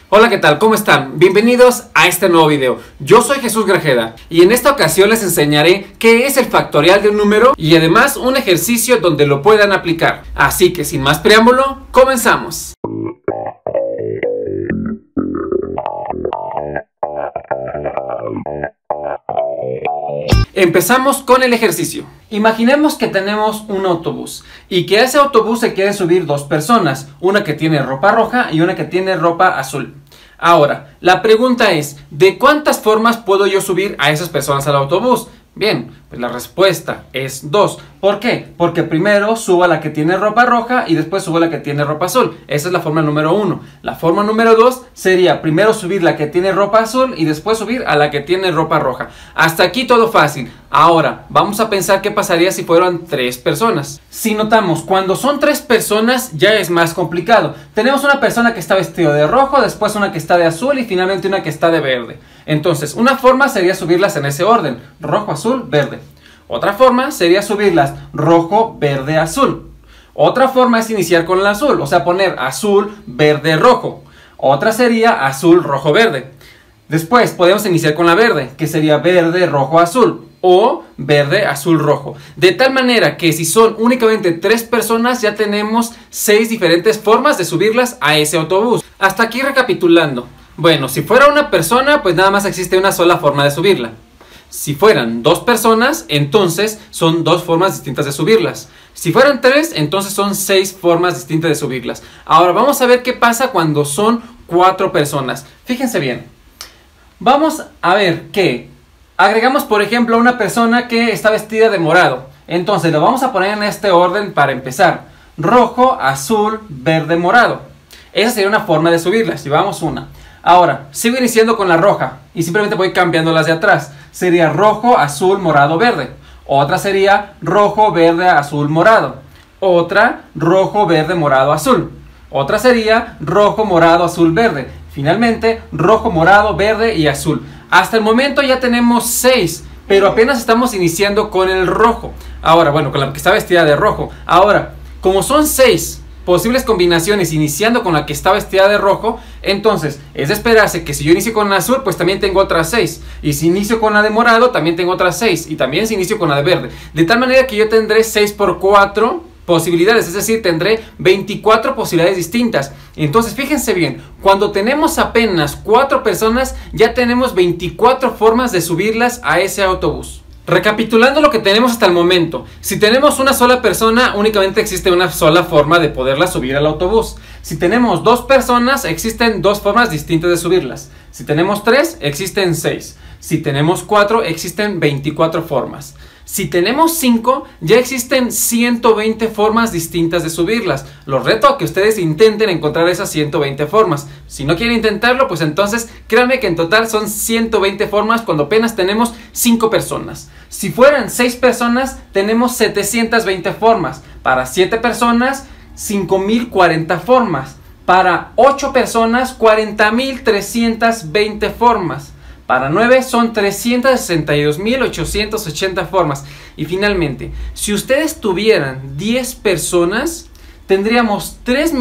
Hola, ¿qué tal? ¿Cómo están? Bienvenidos a este nuevo video. Yo soy Jesús Grajeda y en esta ocasión les enseñaré qué es el factorial de un número y además un ejercicio donde lo puedan aplicar. Así que sin más preámbulo, comenzamos. Empezamos con el ejercicio. Imaginemos que tenemos un autobús y que a ese autobús se quieren subir dos personas, una que tiene ropa roja y una que tiene ropa azul. Ahora, la pregunta es, ¿de cuántas formas puedo yo subir a esas personas al autobús? Bien, pues la respuesta es 2. ¿Por qué? Porque primero subo a la que tiene ropa roja y después subo a la que tiene ropa azul. Esa es la forma número 1. La forma número 2 sería primero subir la que tiene ropa azul y después subir a la que tiene ropa roja. Hasta aquí todo fácil. Ahora, vamos a pensar qué pasaría si fueran 3 personas. Si notamos, cuando son 3 personas ya es más complicado. Tenemos una persona que está vestida de rojo, después una que está de azul y finalmente una que está de verde. Entonces, una forma sería subirlas en ese orden, rojo, azul, verde. Otra forma sería subirlas rojo, verde, azul. Otra forma es iniciar con el azul, o sea, poner azul, verde, rojo. Otra sería azul, rojo, verde. Después podemos iniciar con la verde, que sería verde, rojo, azul. O verde, azul, rojo. De tal manera que si son únicamente 3 personas, ya tenemos 6 diferentes formas de subirlas a ese autobús. Hasta aquí recapitulando. Bueno, si fuera una persona, pues nada más existe una sola forma de subirla. Si fueran 2 personas, entonces son 2 formas distintas de subirlas. Si fueran 3, entonces son 6 formas distintas de subirlas. Ahora vamos a ver qué pasa cuando son 4 personas. Fíjense bien. Vamos a ver que agregamos, por ejemplo, a una persona que está vestida de morado. Entonces lo vamos a poner en este orden para empezar. Rojo, azul, verde, morado. Esa sería una forma de subirlas. Llevamos una. Ahora, sigo iniciando con la roja y simplemente voy cambiando las de atrás. Sería rojo, azul, morado, verde. Otra sería rojo, verde, azul, morado. Otra, rojo, verde, morado, azul. Otra sería rojo, morado, azul, verde. Finalmente, rojo, morado, verde y azul. Hasta el momento ya tenemos 6, pero apenas estamos iniciando con el rojo. Ahora, bueno, con la que está vestida de rojo. Ahora, como son 6 posibles combinaciones iniciando con la que está vestida de rojo, entonces es de esperarse que si yo inicio con la azul, pues también tengo otras 6, y si inicio con la de morado, también tengo otras 6, y también si inicio con la de verde, de tal manera que yo tendré 6 por 4 posibilidades, es decir, tendré 24 posibilidades distintas. Entonces fíjense bien, cuando tenemos apenas 4 personas, ya tenemos 24 formas de subirlas a ese autobús. Recapitulando lo que tenemos hasta el momento, si tenemos una sola persona, únicamente existe una sola forma de poderla subir al autobús. Si tenemos 2 personas, existen 2 formas distintas de subirlas. Si tenemos 3, existen 6. Si tenemos 4, existen 24 formas. Si tenemos 5, ya existen 120 formas distintas de subirlas. Los reto a que ustedes intenten encontrar esas 120 formas. Si no quieren intentarlo, pues entonces créanme que en total son 120 formas cuando apenas tenemos 5 personas. Si fueran 6 personas, tenemos 720 formas. Para 7 personas, 5040 formas. Para 8 personas, 40.320 formas. Para 9 son 362.880 formas. Y finalmente, si ustedes tuvieran 10 personas, tendríamos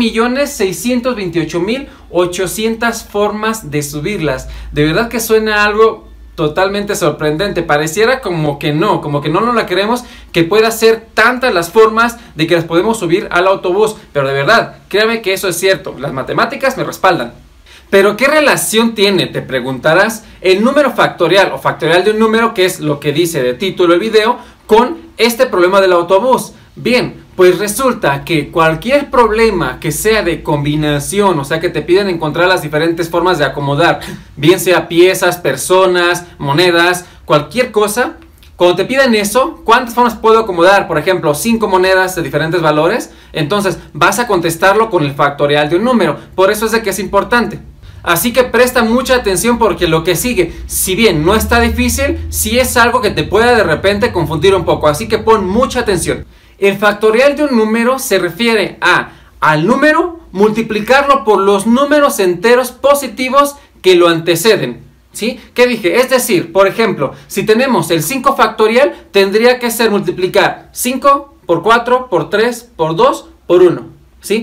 3.628.800 formas de subirlas. De verdad que suena algo totalmente sorprendente. Pareciera como que no nos la creemos, que pueda ser tantas las formas de que las podemos subir al autobús. Pero de verdad, créanme que eso es cierto. Las matemáticas me respaldan. ¿Pero qué relación tiene, te preguntarás, el número factorial o factorial de un número, que es lo que dice de título el video, con este problema del autobús? Bien, pues resulta que cualquier problema que sea de combinación, o sea que te piden encontrar las diferentes formas de acomodar, bien sea piezas, personas, monedas, cualquier cosa, cuando te piden eso, ¿cuántas formas puedo acomodar? Por ejemplo, 5 monedas de diferentes valores, entonces vas a contestarlo con el factorial de un número, por eso es de que es importante. Así que presta mucha atención porque lo que sigue, si bien no está difícil, sí es algo que te puede de repente confundir un poco, así que pon mucha atención. El factorial de un número se refiere al número multiplicarlo por los números enteros positivos que lo anteceden. ¿Sí? ¿Qué dije? Es decir, por ejemplo, si tenemos el 5 factorial, tendría que ser multiplicar 5 por 4, por 3, por 2, por 1. ¿Sí?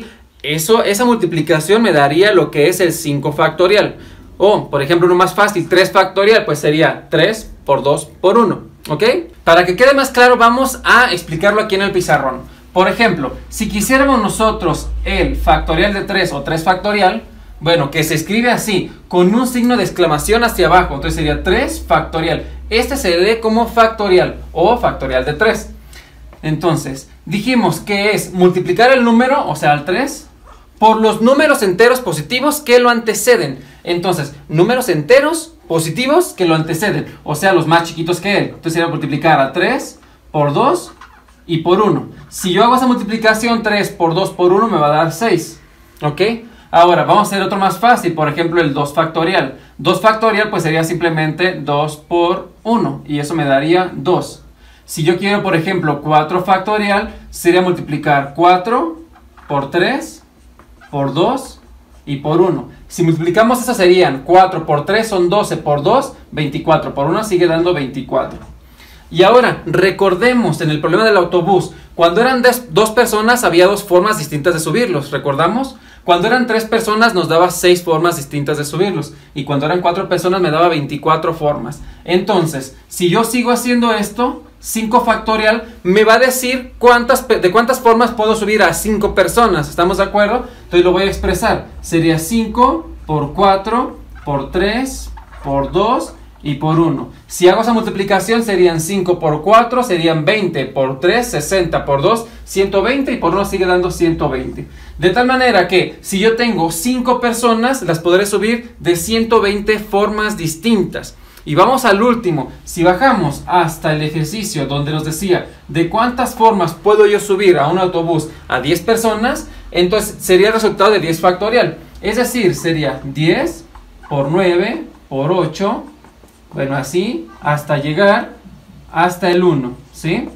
esa multiplicación me daría lo que es el 5 factorial. O, por ejemplo, uno más fácil, 3 factorial, pues sería 3 por 2 por 1, ¿ok? Para que quede más claro, vamos a explicarlo aquí en el pizarrón. Por ejemplo, si quisiéramos nosotros el factorial de 3 o 3 factorial, bueno, que se escribe así, con un signo de exclamación hacia abajo, entonces sería 3 factorial. Este se lee como factorial o factorial de 3. Entonces, dijimos que es multiplicar el número, o sea, el 3, por los números enteros positivos que lo anteceden. Entonces, números enteros positivos que lo anteceden, o sea, los más chiquitos que él. Entonces sería multiplicar a 3 por 2 y por 1. Si yo hago esa multiplicación, 3 por 2 por 1 me va a dar 6, ¿ok? Ahora, vamos a hacer otro más fácil, por ejemplo, el 2 factorial. 2 factorial pues sería simplemente 2 por 1 y eso me daría 2. Si yo quiero, por ejemplo, 4 factorial, sería multiplicar 4 por 3 por 2 y por 1. Si multiplicamos eso serían 4 por 3 son 12 por 2, 24 por 1 sigue dando 24. Y ahora, recordemos en el problema del autobús, cuando eran 2 personas había 2 formas distintas de subirlos, ¿recordamos? Cuando eran 3 personas nos daba 6 formas distintas de subirlos. Y cuando eran 4 personas me daba 24 formas. Entonces, si yo sigo haciendo esto, 5 factorial me va a decir de cuántas formas puedo subir a 5 personas. ¿Estamos de acuerdo? Entonces lo voy a expresar. Sería 5 por 4 por 3 por 2 y por 1. Si hago esa multiplicación serían 5 por 4, serían 20 por 3, 60 por 2, 120 y por 1 sigue dando 120. De tal manera que si yo tengo 5 personas, las podré subir de 120 formas distintas. Y vamos al último, si bajamos hasta el ejercicio donde nos decía de cuántas formas puedo yo subir a un autobús a 10 personas, entonces sería el resultado de 10 factorial. Es decir, sería 10 por 9 por 8, bueno, así, hasta llegar hasta el 1, ¿sí?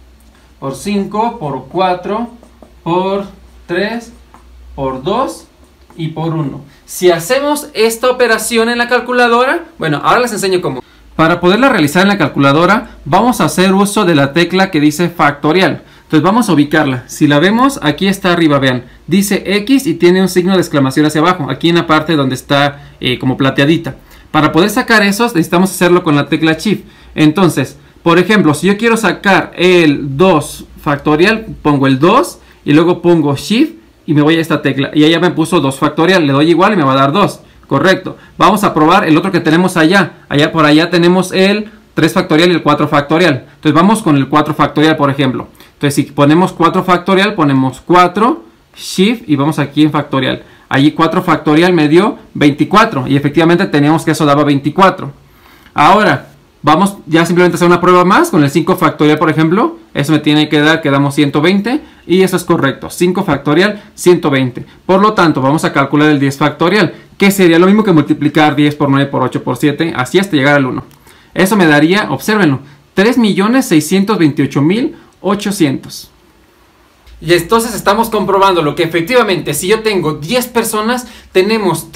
Por 5, por 4, por 3, por 2 y por 1. Si hacemos esta operación en la calculadora, bueno, ahora les enseño cómo. Para poderla realizar en la calculadora, vamos a hacer uso de la tecla que dice factorial. Entonces vamos a ubicarla. Si la vemos, aquí está arriba, vean, dice X y tiene un signo de exclamación hacia abajo, aquí en la parte donde está como plateadita. Para poder sacar esos, necesitamos hacerlo con la tecla Shift. Entonces, por ejemplo, si yo quiero sacar el 2 factorial, pongo el 2 y luego pongo Shift y me voy a esta tecla. Y ella me puso 2 factorial, le doy igual y me va a dar 2. Correcto. Vamos a probar el otro que tenemos allá. Por allá tenemos el 3 factorial y el 4 factorial. Entonces vamos con el 4 factorial, por ejemplo. Entonces si ponemos 4 factorial, ponemos 4, Shift y vamos aquí en factorial. Allí 4 factorial me dio 24 y efectivamente teníamos que eso daba 24. Ahora vamos ya simplemente a hacer una prueba más con el 5 factorial, por ejemplo. Eso me tiene que dar que damos 120 y eso es correcto. 5 factorial 120. Por lo tanto vamos a calcular el 10 factorial, que sería lo mismo que multiplicar 10 por 9 por 8 por 7, así hasta llegar al 1. Eso me daría, obsérvenlo, 3.628.800. Y entonces estamos comprobando lo que efectivamente, si yo tengo 10 personas, tenemos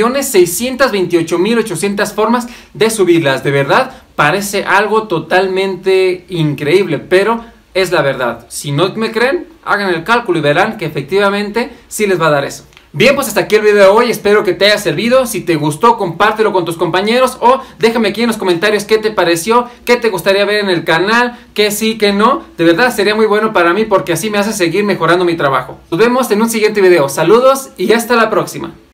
3.628.800 formas de subirlas. De verdad, parece algo totalmente increíble, pero es la verdad. Si no me creen, hagan el cálculo y verán que efectivamente sí les va a dar eso. Bien, pues hasta aquí el video de hoy, espero que te haya servido. Si te gustó, compártelo con tus compañeros o déjame aquí en los comentarios qué te pareció, qué te gustaría ver en el canal, qué sí, qué no. De verdad sería muy bueno para mí porque así me hace seguir mejorando mi trabajo. Nos vemos en un siguiente video. Saludos y hasta la próxima.